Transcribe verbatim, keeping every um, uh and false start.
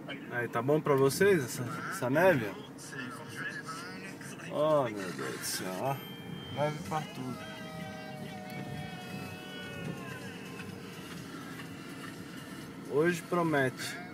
Aí, tá bom pra vocês essa, essa neve? Oh, meu Deus do céu, ó. Neve pra tudo. Hoje promete.